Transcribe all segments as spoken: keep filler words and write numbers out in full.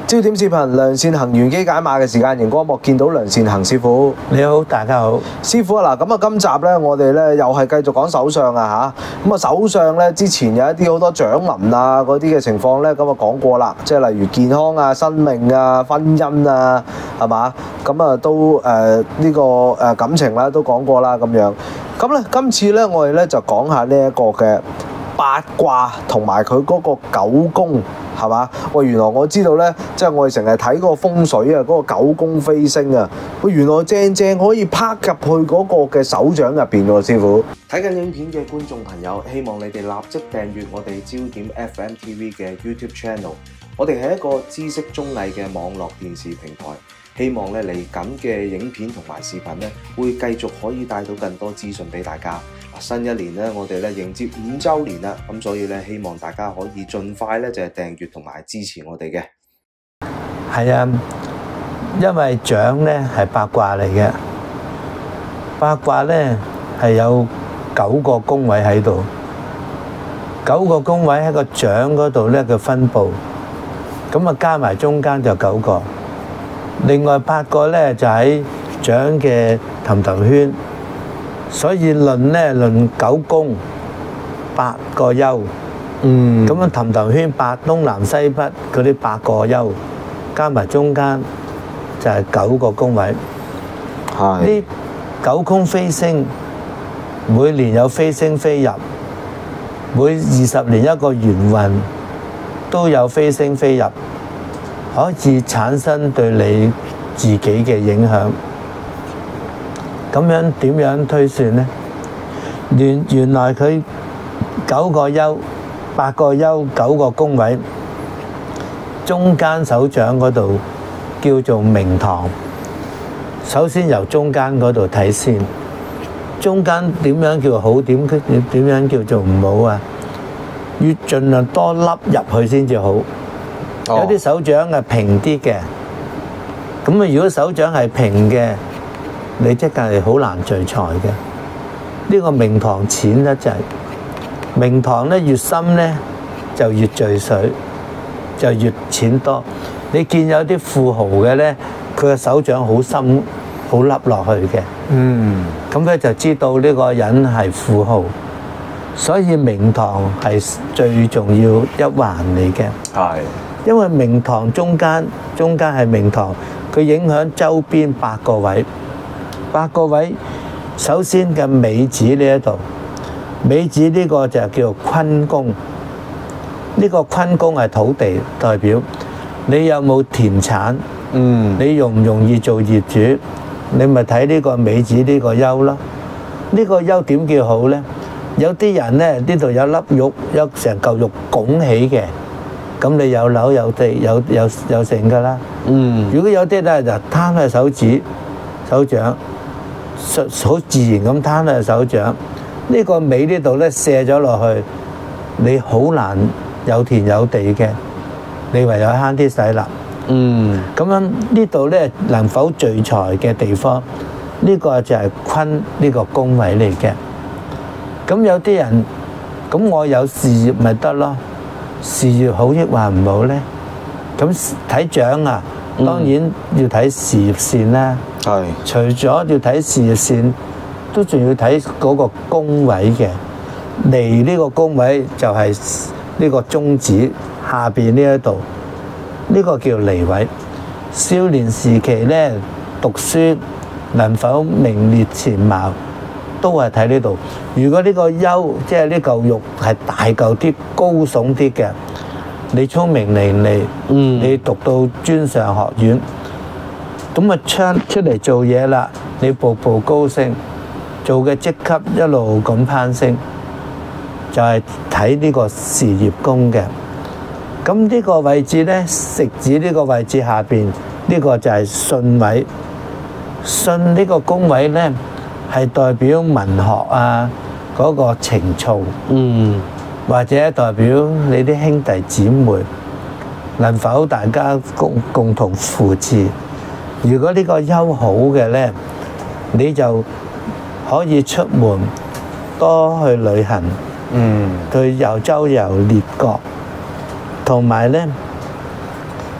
焦點視頻梁善衡玄機解碼嘅時間，熒光幕見到梁善衡師傅。 你好，大家好。 師傅啊，嗱咁啊，今集咧我哋咧又係繼續講手相啊嚇。咁啊，手相咧之前有一啲好多掌紋啊嗰啲嘅情況咧，咁啊講過啦，即係例如健康啊、生命啊、婚姻啊，係嘛？咁啊都誒呢、呃這個誒感情啦都講過啦咁樣。咁咧今次咧我哋咧就講下呢一個嘅八卦同埋佢嗰個九宮。係嘛？喂，原來我知道咧，即係我哋成日睇嗰個風水啊，嗰個九宮飛星啊，喂，原來正正可以拍入去嗰個嘅手掌入邊喎，師傅。睇緊影片嘅觀眾朋友，希望你哋立即訂閱我哋焦點 F M T V 嘅 YouTube Channel。我哋係一個知識綜藝嘅網絡電視平台，希望咧嚟緊嘅影片同埋視頻咧，會繼續可以帶到更多資訊俾大家。新一年咧，我哋咧迎接五週年啦，咁所以咧希望大家可以盡快咧就係訂閱同埋支持我哋嘅。 係啊，因為掌咧係八卦嚟嘅，八卦咧係有九個宮位喺度，九個宮位喺個掌嗰度咧嘅分佈，咁啊加埋中間就九個，另外八個咧就喺掌嘅氹氹圈。所以論咧論九宮八個丘，嗯，咁樣氹氹圈八東南西北嗰啲八個丘，加埋中間就係九個宮位。係呢九宮飛星，每年有飛星飛入，每二十年一個元運都有飛星飛入，可以產生對你自己嘅影響。咁樣點樣推算呢？原原來佢九個丘、八個丘、九個宮位，中間手掌嗰度叫做明堂。首先由中間嗰度睇先，中間點樣叫好？點點樣叫做唔好啊？要盡量多粒入去先至好。有啲手掌係平啲嘅，咁啊，如果手掌係平嘅，你即係好難聚財嘅。呢個明堂淺得滯，明堂咧越深咧就越聚水，就越錢多。你見有啲富豪嘅咧，佢嘅手掌好深，好凹落去嘅。嗯，咁咧就知道呢個人係富豪。所以明堂係最重要一環嚟嘅。係，因為明堂中間，中間係明堂，佢影響周邊八個位。八個位，首先嘅尾指呢一度，尾指呢個就叫坤宮。呢個坤宮係土地代表，你有冇田產？嗯，你容唔容易做業主？你咪睇呢個尾指呢個丘咯。呢個丘點叫好呢？有啲人呢，呢度有粒肉，有成嚿肉拱起嘅，咁你有樓有地有有有成噶啦。嗯，如果有啲咧就攤喺手指、手掌。好自然咁攤喺手掌，呢個尾呢度咧卸咗落去，你好難有田有地嘅，你唯有慳啲使啦。嗯，咁樣呢度咧能否聚財嘅地方，呢個就係坤呢個宮位嚟嘅。咁有啲人，咁我有事業咪得咯？事業好抑或唔好咧？咁睇掌啊，當然要睇事業線啦。係，除咗要睇事業線，都仲要睇嗰個宮位嘅。離呢個宮位就係呢個中指下邊呢一度，呢個叫離位。少年時期咧讀書能否名列前茅，都係睇呢度。如果呢個丘即係呢嚿肉係大嚿啲、高聳啲嘅，你聰明伶俐，嗯，你讀到專上學院。咁啊出出嚟做嘢啦，你步步高升，做嘅職級一路咁攀升，就係睇呢個事業宮嘅。咁呢個位置咧，食指呢個位置下邊呢個就係巽位。巽呢個宮位咧，係代表文學啊嗰個情操，嗯，或者代表你啲兄弟姊妹能否大家共共同扶持。如果呢個丘好嘅呢，你就可以出門多去旅行，嗯，去遊周遊列國，同埋呢，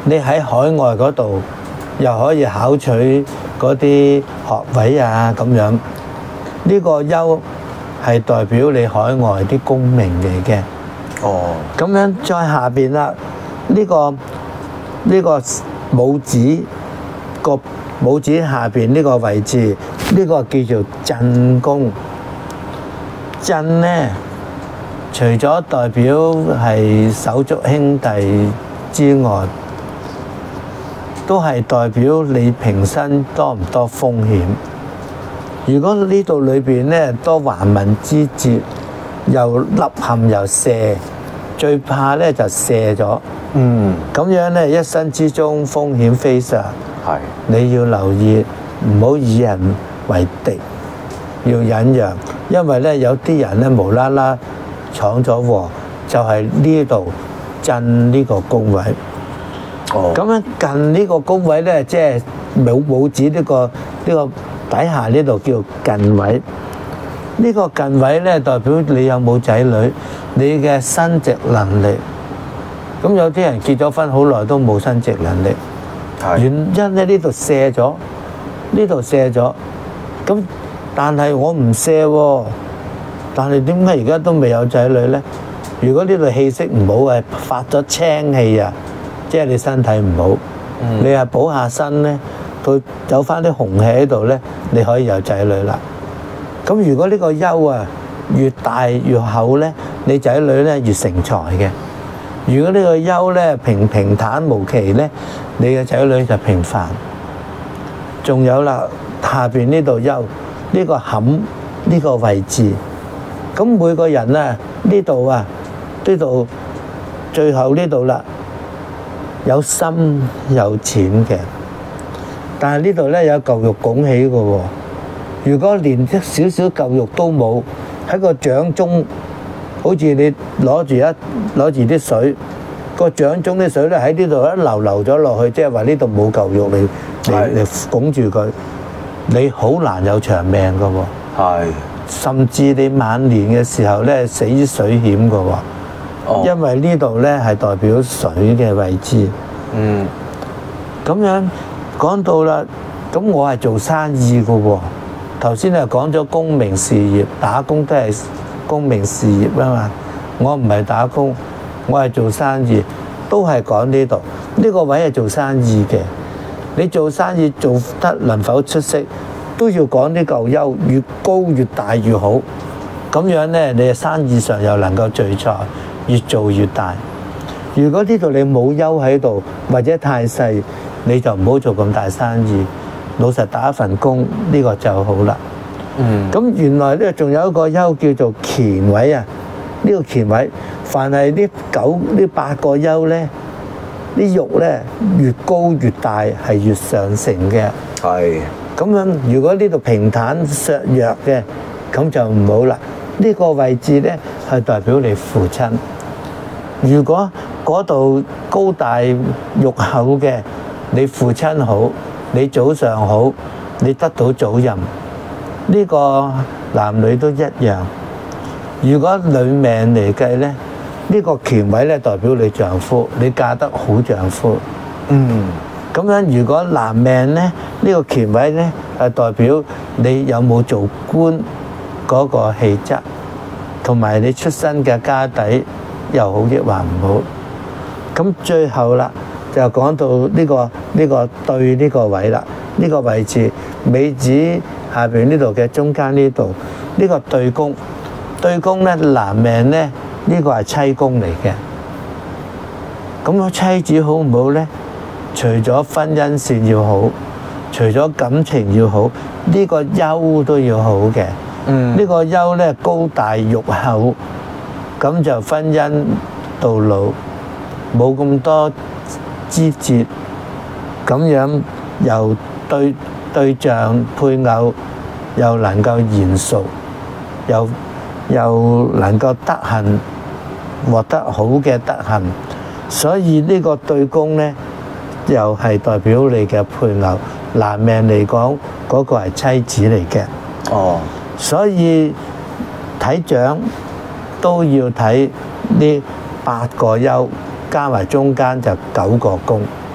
你喺海外嗰度又可以考取嗰啲學位啊咁樣。呢個優係代表你海外啲功名嚟嘅。 哦， 咁樣再下邊啦，呢個呢個拇指個拇指下邊呢個位置，呢個叫做震宮。震呢，除咗代表係手足兄弟之外，都係代表你平生多唔多風險。如果呢度裏邊呢多橫紋之節，又凹陷又射，最怕呢就射咗。 嗯， 咁樣呢一生之中風險非常， 係你要留意，唔好以人為敵，要忍讓。因為呢有啲人呢無啦啦闖咗禍，就係呢度震呢個宮位。 哦， 咁樣近呢個宮位呢，即係拇拇指呢個呢個底下呢度叫近位。呢個近位呢，代表你有冇仔女，你嘅生殖能力。咁有啲人結咗婚好耐都冇生殖能力， 係原因咧呢度射咗，呢度射咗。咁但係我唔射喎，但係點解而家都未有仔女呢？如果呢度氣息唔好係發咗青氣啊，即係你身體唔好， 嗯你係補下身呢，佢有翻啲紅氣喺度呢，你可以有仔女啦。咁如果呢個優啊越大越厚呢，你仔女呢越成才嘅。如果呢個優呢平平坦無奇呢，你嘅仔女就平凡。仲有啦，下邊呢度優，呢個坎呢個位置，咁每個人呢呢度啊，呢度最後呢度啦，有深有淺嘅，但係呢度呢有嚿肉拱起嘅喎。如果連一少少嚿肉都冇，喺個掌中，好似你攞住一攞住啲水，個掌中啲水咧喺呢度一流流咗落去，即係話呢度冇嚿肉嚟嚟嚟拱住佢，你好難有長命嘅喎。 係， 甚至你晚年嘅時候咧死於水險嘅喎。 哦， 因為呢度咧係代表水嘅位置。 嗯， 咁樣講到啦，咁我係做生意嘅喎。頭先係講咗功名事業，打工都係功名事業啊嘛。我唔係打工，我係做生意，都係講呢度。呢個位係做生意嘅。你做生意做得能否出色，都要講呢嚿優，越高越大越好。咁樣呢，你嘅生意上又能夠聚財，越做越大。如果呢度你冇優喺度，或者太細，你就唔好做咁大生意。老實打一份工，呢個就好啦。 嗯， 咁原來呢仲有一個優叫做乾位啊。呢個乾位，凡係呢九呢八個優呢，啲肉呢越高越大，係越上乘嘅。 係， 咁樣如果呢度平坦削弱嘅，咁就唔好啦。呢個位置呢係代表你父親。如果嗰度高大肉厚嘅，你父親好。你早上好，你得到早任，呢個男女都一樣。如果女命嚟計呢，呢個乾位咧代表你丈夫，你嫁得好丈夫。 嗯， 咁樣如果男命呢，呢個乾位呢係代表你有冇做官嗰個氣質，同埋你出身嘅家底又好抑或唔好。咁最後啦。就講到呢個呢個對呢個位啦，呢個位置尾指下邊呢度嘅中間呢度呢個對宮，對宮咧男命咧呢個係妻宮嚟嘅。咁個妻子好唔好咧？除咗婚姻線要好，除咗感情要好，呢個優都要好嘅。 嗯， 呢個優咧高大肉厚，咁就婚姻到老冇咁多枝節，咁樣又對對象配偶又能夠賢淑，又又能夠德行獲得好嘅德行，所以呢個對宮呢，又係代表你嘅配偶。男命嚟講，嗰個係妻子嚟嘅。 哦， 所以睇掌都要睇呢八個優。加埋中間就九個宮，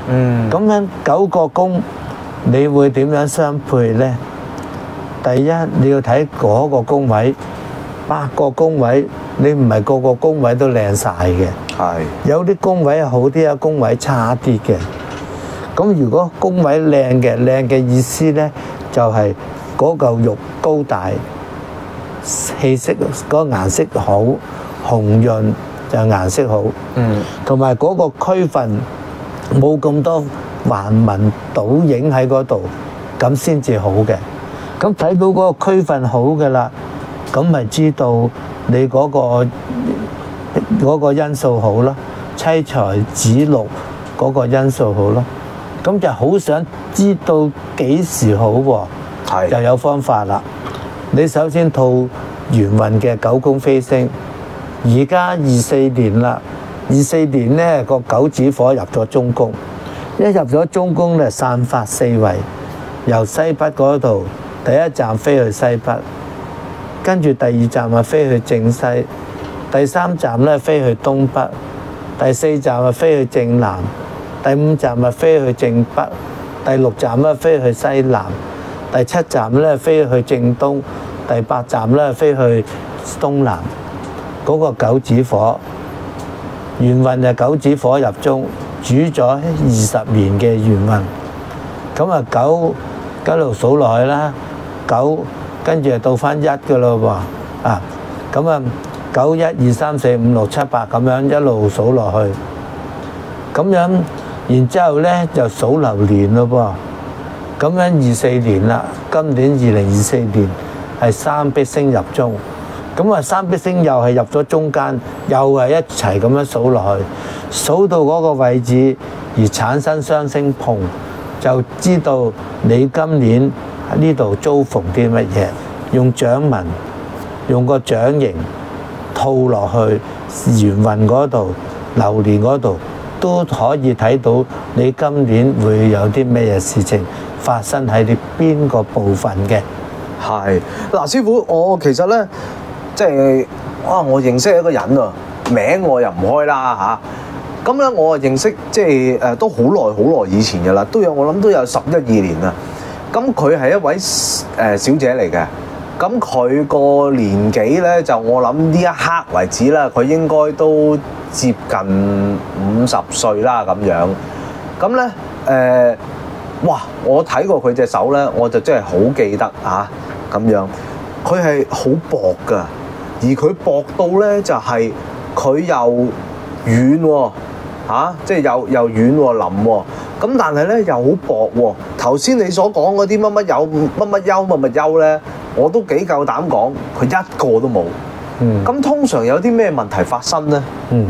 嗯， 咁樣九個宮，你會點樣相配呢？第一你要睇嗰個宮位，八個宮位，你唔係個個宮位都靚晒嘅， 係有啲宮位好啲，有宮位差啲嘅。咁如果宮位靚嘅，靚嘅意思呢，就係嗰嚿肉高大，氣色嗰個顏色好，紅潤就顏色好， 嗯， 同埋嗰個區分冇咁多橫紋倒影喺嗰度，咁先至好嘅。咁睇到嗰個區分好嘅啦，咁咪知道你嗰個嗰個因素好咯，妻財子祿嗰個因素好咯。咁就好想知道幾時好喎， 係就有方法啦。你首先套元運嘅九宮飛星，而家二四年啦，二四年呢個九子火入咗中宮，一入咗中宮咧散發四圍，由西北嗰度第一站飛去西北，跟住第二站啊飛去正西，第三站咧飛去東北，第四站啊飛去正南，第五站啊飛去正北，第六站咧飛去西南，第七站咧飛去正東，第八站咧飛去東南。嗰個九子火元運就九子火入中，主咗二十年嘅元運。咁啊九一路數落去啦，九跟住就到翻一嘅咯喎，啊咁啊九一二三四五六七八咁樣一路數落去，咁樣然之後咧就數流年咯噃，咁樣二四年啦，今年二零二四年係三碧星入中，咁啊三碧星又係入咗中間，又係一齊咁樣數落去，數到嗰個位置而產生雙星碰，就知道你今年喺呢度遭逢啲乜嘢，用掌紋，用個掌形套落去元運嗰度、流年嗰度，都可以睇到你今年會有啲咩嘢事情發生喺你邊個部分嘅。 係嗱，師傅，我其實咧即係啊，我認識一個人啊，名我又唔開啦嚇。咁、啊、咧我啊認識即係誒都好耐好耐以前嘅啦，都有我諗都有十一二年啦。咁佢係一位誒、呃、小姐嚟嘅。咁佢個年紀咧，就我諗呢一刻為止啦，佢應該都接近五十歲啦咁樣。咁咧誒，哇！我睇過佢隻手咧，我就真係好記得啊咁樣。佢係好薄㗎，而佢薄到咧就係、是、佢又軟喎、啊，即係又又軟喎腍喎。咁但係咧又好薄喎。頭先你所講嗰啲乜乜有乜乜優乜乜優咧，我都幾夠膽講，佢一個都冇。嗯。咁通常有啲咩問題發生咧？ 嗯。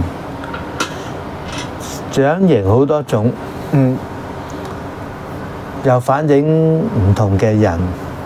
掌形好多種。 嗯。 又反映唔同嘅人。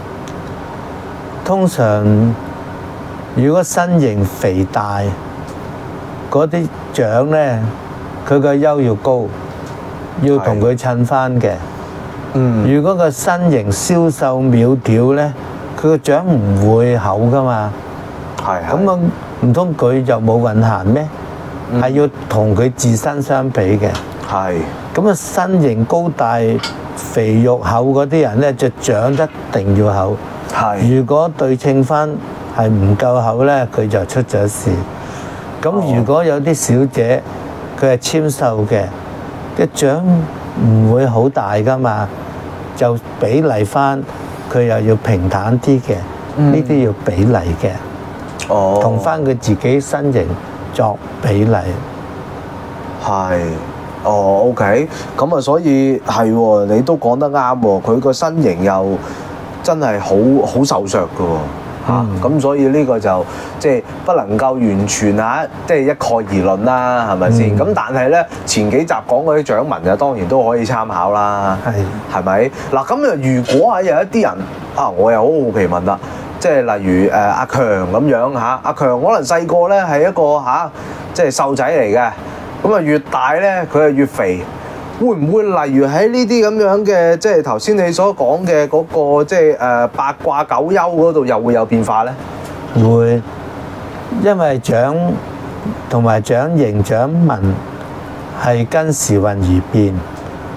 通常如果身形肥大，嗰啲掌咧，佢個優要高，要同佢襯翻嘅。嗯。如果個身形消瘦苗條咧，佢個掌唔會厚噶嘛。係係。咁啊，唔通佢就冇運行咩？係要同佢自身相比嘅。係。咁啊，身形高大、肥肉厚嗰啲人咧，隻掌一定要厚。係。如果對稱翻係唔夠厚咧，佢就出咗事。咁如果有啲小姐佢係纖瘦嘅，嘅掌唔會好大噶嘛，就比例翻，佢又要平坦啲嘅，呢啲要比例嘅。哦。同翻佢自己身形作比例。 係。哦 ，OK，咁啊，所以係喎，你都講得啱喎，佢個身形又真係好好瘦削㗎喎，嚇，咁所以呢個就即係不能夠完全嚇，即係一概而論啦，係咪先？咁但係咧，前幾集講嗰啲掌紋啊，當然都可以參考啦，係係咪？嗱，咁啊，如果係有一啲人啊，我又好好奇問啦，即係例如誒阿強咁樣嚇，阿強可能細個咧係一個嚇，即係瘦仔嚟嘅。咁啊，越大咧，佢係越肥，會唔會例如喺呢啲咁樣嘅，即係頭先你所講嘅嗰個，即係誒八卦九幽嗰度，又會有變化咧？ 會，因為掌同埋掌形、掌紋係跟時運而變。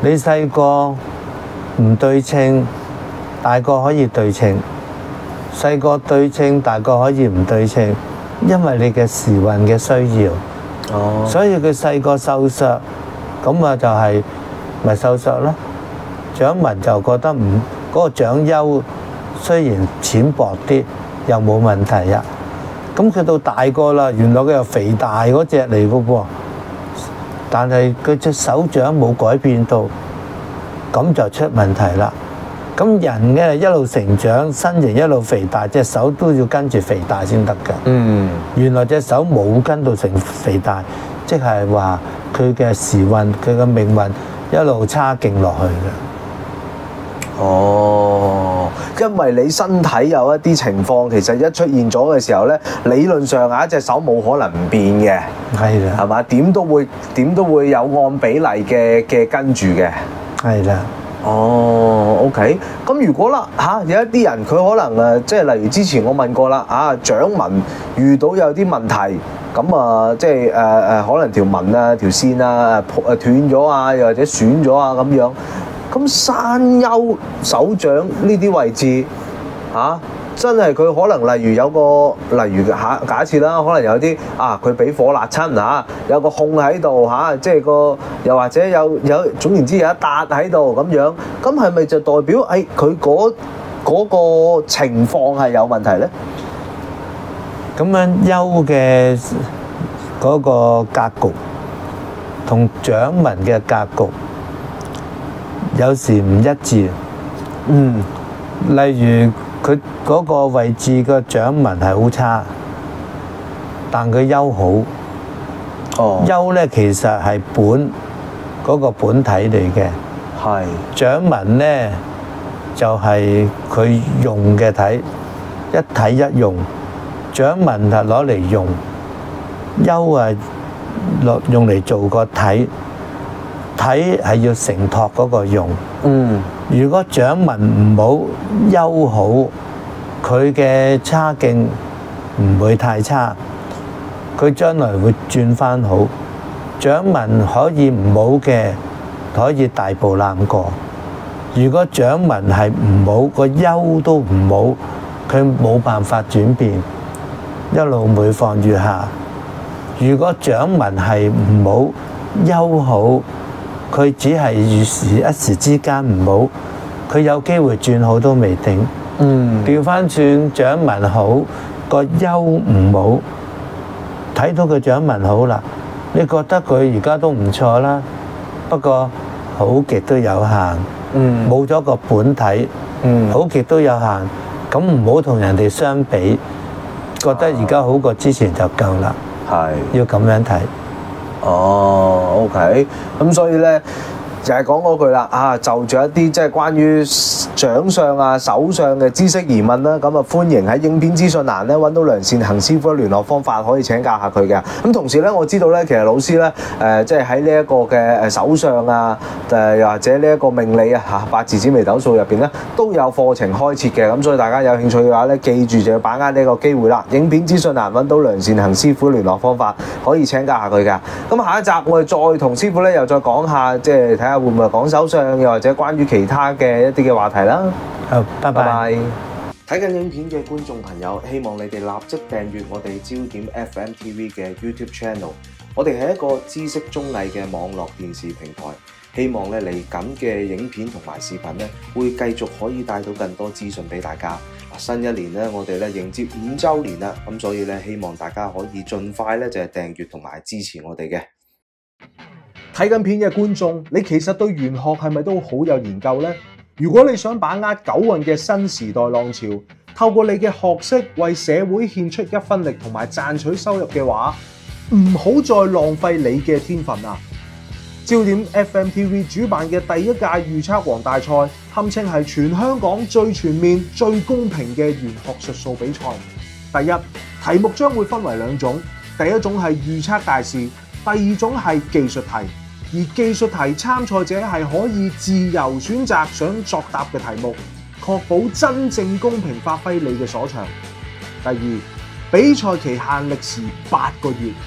你細個唔對稱，大個可以對稱；細個對稱，大個可以唔對稱，因為你嘅時運嘅需要。 哦， 所以佢細個瘦削，咁啊就係咪瘦削咯？掌紋就覺得唔嗰個掌丘雖然淺薄啲，又冇問題啊。咁佢到大個啦，原來佢又肥大嗰隻嚟嘅噃，但係佢隻手掌冇改變到，咁就出問題啦。咁人嘅一路成長，身形一路肥大，隻手都要跟住肥大先得㗎。 嗯， 原來隻手冇跟到成肥大，即係話佢嘅時運、佢嘅命運一路差勁落去嘅。 哦，因為你身體有一啲情況，其實一出現咗嘅時候咧，理論上啊，隻手冇可能唔變嘅， 係啦， 係嘛？點都會點都會有按比例嘅嘅跟住嘅。 係啦。 哦 ，OK。咁如果啦嚇、啊，有一啲人佢可能誒，即係例如之前我問過啦，啊掌紋遇到有啲問題，咁啊即係誒誒，可能條紋啊、條線啊誒斷咗啊，又或者損咗啊咁樣。咁山丘手掌呢啲位置嚇、啊，真係佢可能例如有個，例如假假設啦，可能有啲啊，佢俾火辣親嚇，有個控喺度嚇，即係個又或者有有總言之有一笪喺度咁樣，咁係咪就代表誒佢嗰嗰個情況係有問題咧？ 咁樣丘嘅嗰個格局同掌紋嘅格局有時唔一致。 嗯， 例如佢嗰個位置個掌紋係好差，但佢丘好。 哦， 丘咧其實係本嗰個本體嚟嘅， 係掌紋咧就係佢用嘅體，一體一用。掌紋係攞嚟用，丘啊落用嚟做個體，體係要承托嗰個用。 嗯， 如果掌紋唔好，丘好，佢嘅差勁唔會太差，佢將來會轉翻好。掌紋可以唔好嘅，可以大步攬過。如果掌紋係唔好，個丘都唔好，佢冇辦法轉變，一路每況愈下。如果掌紋係唔好，丘好，佢只係一時一時之間唔好，佢有機會轉好都未定。 嗯， 調翻轉掌紋好，個丘唔好，睇到佢掌紋好啦，你覺得佢而家都唔錯啦，不過好極都有限。 嗯， 冇咗個本體， 嗯， 好極都有限，咁唔好同人哋相比，覺得而家好過之前就夠啦。 係要咁樣睇。 哦 ，OK，咁所以咧就係講嗰句啦，啊就住一啲即係關於掌相啊、手相嘅知識疑問啦，咁啊歡迎喺影片資訊欄咧揾到梁善恒師傅嘅聯絡方法，可以請教下佢嘅。咁同時咧，我知道咧，其實老師咧誒即係喺呢一個嘅誒手相啊，誒又或者呢一個命理啊嚇八字紫微斗數入邊咧都有課程開設嘅，咁所以大家有興趣嘅話咧，記住就要把握呢個機會啦。影片資訊欄揾到梁善恒師傅聯絡方法，可以請教下佢嘅。咁下一集我哋再同師傅咧又再講下，即係睇下會唔會講手相，又或者關於其他嘅一啲嘅話題啦。 好，拜拜。 睇緊影片嘅觀眾朋友，希望你哋立即訂閱我哋焦點 F M T V 嘅 YouTube Channel。我哋係一個知識綜藝嘅網絡電視平台，希望咧嚟緊嘅影片同埋視頻咧，會繼續可以帶到更多資訊俾大家。新一年咧，我哋咧迎接五週年啦，咁所以咧希望大家可以盡快咧就係訂閱同埋支持我哋嘅。睇緊片嘅觀眾，你其實對玄學係咪都好有研究呢？如果你想把握九運嘅新時代浪潮，透過你嘅學識為社會獻出一分力同埋賺取收入嘅話，唔好再浪費你嘅天分啊！焦點 F M T V 主辦嘅第一屆預測王大賽，堪稱係全香港最全面、最公平嘅玄學術數比賽。第一，題目將會分為兩種，第一種係預測大事，第二種係技術題。而技術題參賽者係可以自由選擇想作答嘅題目，確保真正公平發揮你嘅所長。第二，比賽期限歷時八個月，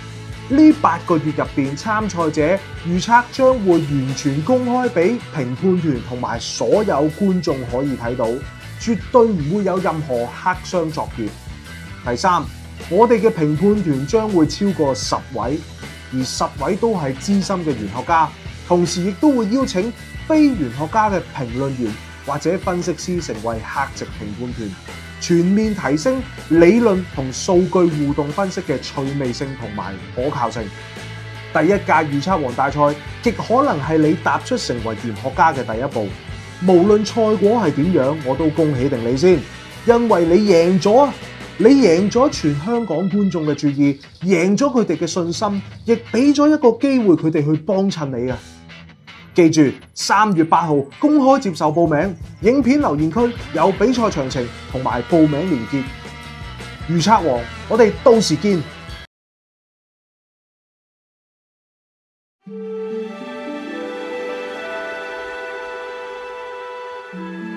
呢八個月入邊，參賽者預測將會完全公開俾評判團同埋所有觀眾可以睇到，絕對唔會有任何黑箱作業。第三，我哋嘅評判團將會超過十位，而十位都係資深嘅玄學家，同時亦都會邀請非玄學家嘅評論員或者分析師成為客席評判團，全面提升理論同數據互動分析嘅趣味性同埋可靠性。第一屆預測王大賽極可能係你踏出成為玄學家嘅第一步。無論賽果係點樣，我都恭喜定你先，因為你贏咗啊！你贏咗全香港觀眾嘅注意，贏咗佢哋嘅信心，亦俾咗一個機會佢哋去幫襯你啊！記住，三月八號公開接受報名，影片留言區有比賽詳情同埋報名連結。預測王，我哋到時見。 嗯